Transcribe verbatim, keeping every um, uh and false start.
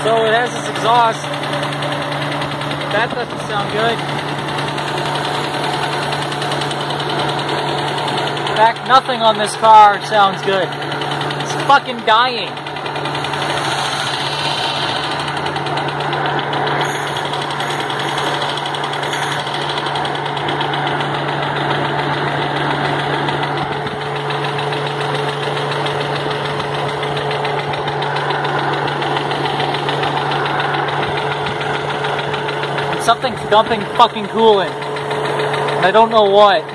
So it has this exhaust. That doesn't sound good. In fact, nothing on this car sounds good. It's fucking dying. Something's dumping fucking coolant. And I don't know what.